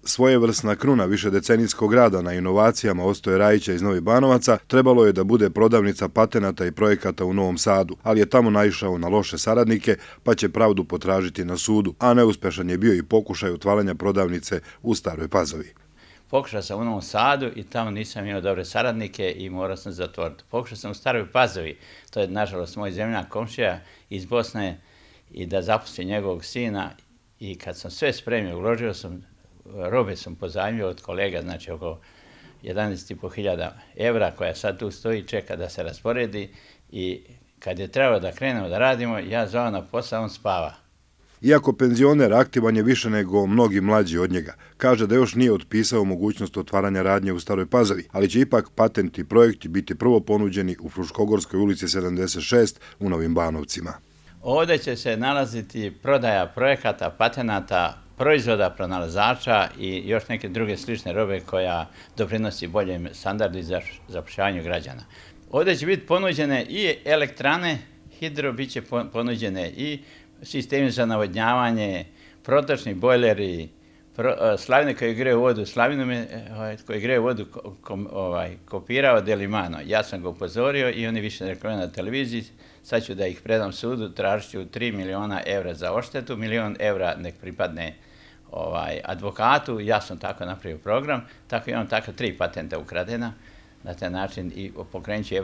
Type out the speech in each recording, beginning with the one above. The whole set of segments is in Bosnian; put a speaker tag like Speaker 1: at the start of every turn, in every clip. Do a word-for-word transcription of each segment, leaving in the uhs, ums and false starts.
Speaker 1: svojevrsna kruna višedecenijskog rada na inovacijama Ostoje Rajića iz Novih Banovaca, trebalo je da bude prodavnica patenata i projekata u Novom Sadu, ali je tamo naišao na loše saradnike, pa će pravdu potražiti na sudu, a neuspešan je bio i pokušaj otvaranja prodavnice u Staroj Pazovi.
Speaker 2: Pokušao sam u Novom Sadu i tamo nisam imao dobre saradnike i morao sam zatvoriti. Pokušao sam u Staroj Pazovi, to je nažalost moj zemljak komšija iz Bosne, i da zaposlim njegovog sina, i kad sam sve spremio, uložio sam, robe sam pozajmio od kolega, znači oko jedanaest i po hiljada evra koja sad tu stoji, čeka da se rasporedi, i kad je trebalo da krenemo da radimo, ja zvao na posao, on spava.
Speaker 1: Iako penzioner aktivan je više nego mnogi mlađi od njega, kaže da još nije otpisao mogućnost otvaranja radnje u Staroj Pazovi, ali će ipak patent i projekti biti prvo ponuđeni u Fruškogorskoj ulici sedamdeset šest u Novim Banovcima.
Speaker 2: Ovdje će se nalaziti prodaja projekata, patenata, proizvoda pronalazača i još neke druge slične robe koja doprinosi boljem standardu i zapošljavanju građana. Ovdje će biti ponuđene i elektrane, hidro, bit će ponuđene i sistemi za navodnjavanje, protočni bojleri, slavine koje greju vodu, slavinu koje greju vodu kopirao Delimano. Ja sam ga upozorio i oni više ne reklamiraju na televiziji. Sad ću da ih predam sudu, tražit ću tri miliona evra za odštetu, milion evra nek pripadne advokatu. Ja sam tako napravio program, tako imam tako tri patenta ukradena. Na taj način i pokrenut ću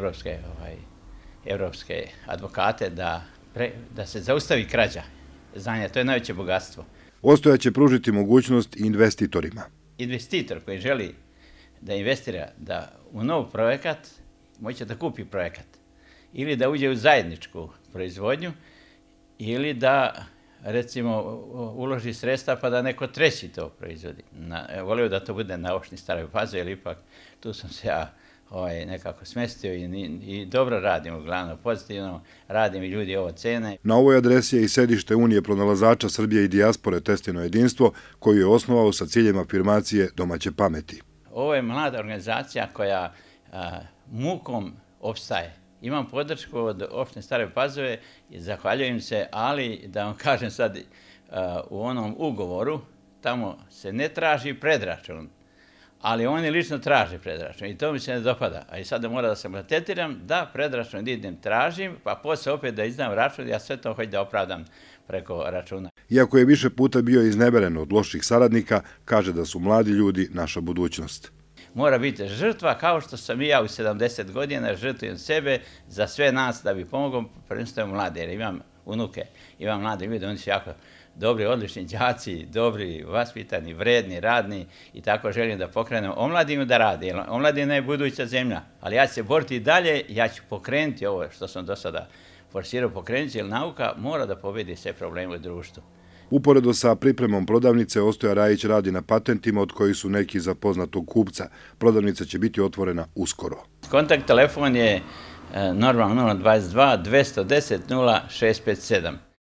Speaker 2: evropske advokate da se zaustavi krađa znanja. To je najveće bogatstvo.
Speaker 1: Ostoja će pružiti mogućnost investitorima.
Speaker 2: Investitor koji želi da investira u nov projekat, moće da kupi projekat ili da uđe u zajedničku proizvodnju ili da, recimo, uloži sredstva pa da neko treći to proizvodi. Volio da to bude na opštini Staroj Pazovi, jer ipak tu sam se ja nekako smestio i dobro radim, uglavnom pozitivno radim i ljudi ovo cene.
Speaker 1: Na ovoj adresi je i sedište Unije pronalazača Srbije i dijaspore Testino jedinstvo, koju je osnovao sa ciljem afirmacije domaće pameti.
Speaker 2: Ovo je mlada organizacija koja mukom opstaje. Imam podršku od opštine Stare Pazove i zahvaljujem se, ali da vam kažem sad, u onom ugovoru tamo se ne traži predračun, ali oni lično traže predračun i to mi se ne dopada. A i sada mora da se maltretiram, da predračun idem tražim, pa posle opet da izdam račun, ja sve to hoću da opravdam preko računa.
Speaker 1: Iako je više puta bio izneveren od loših saradnika, kaže da su mladi ljudi naša budućnost.
Speaker 2: Mora biti žrtva, kao što sam i ja u sedamdeset godina žrtvujem sebe za sve nas da bi pomogao, prvenstveno mlade, jer imam unuke, imam mlade ljude, oni su jako dobri, odlični đaci, dobri, vaspitani, vredni, radni, i tako želim da pokrenem omladinu da radi. Omladina je buduća zemlja, ali ja ću se boriti i dalje, ja ću pokrenuti ovo što sam do sada forsirao pokrenuti, jer nauka mora da pobedi sve probleme u društvu.
Speaker 1: Uporedo sa pripremom prodavnice, Ostoja Rajić radi na patentima od kojih su neki za poznatog kupca. Prodavnica će biti otvorena uskoro.
Speaker 2: Kontakt telefon je normalno nula dvadeset dva dvesta deset nula šest pet sedam.